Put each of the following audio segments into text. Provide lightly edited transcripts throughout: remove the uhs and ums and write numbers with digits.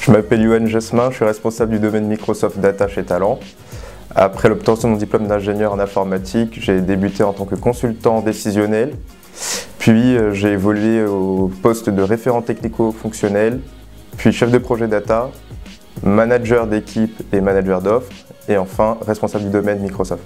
Je m'appelle Yoann Jasmin, je suis responsable du domaine Microsoft Data chez Talent. Après l'obtention de mon diplôme d'ingénieur en informatique, j'ai débuté en tant que consultant décisionnel. Puis j'ai évolué au poste de référent technico-fonctionnel, puis chef de projet data, manager d'équipe et manager d'offres, et enfin responsable du domaine Microsoft.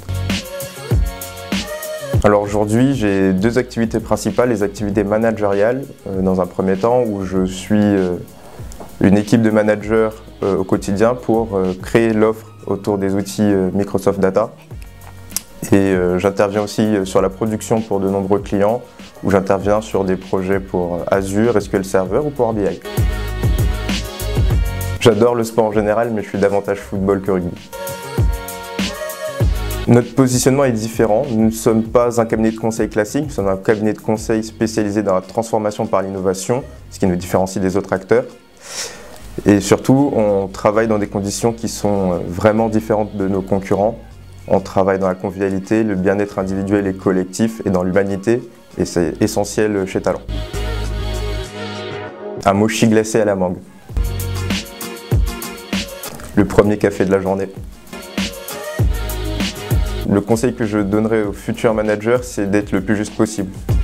Alors aujourd'hui, j'ai deux activités principales, les activités managériales dans un premier temps où je suis une équipe de managers au quotidien pour créer l'offre autour des outils Microsoft Data. Et j'interviens aussi sur la production pour de nombreux clients où j'interviens sur des projets pour Azure, SQL Server ou Power BI. J'adore le sport en général, mais je suis davantage football que rugby. Notre positionnement est différent. Nous ne sommes pas un cabinet de conseil classique, nous sommes un cabinet de conseil spécialisé dans la transformation par l'innovation, ce qui nous différencie des autres acteurs. Et surtout, on travaille dans des conditions qui sont vraiment différentes de nos concurrents. On travaille dans la convivialité, le bien-être individuel et collectif et dans l'humanité, et c'est essentiel chez Talent. Un mochi glacé à la mangue. Le premier café de la journée. Le conseil que je donnerais aux futurs managers, c'est d'être le plus juste possible.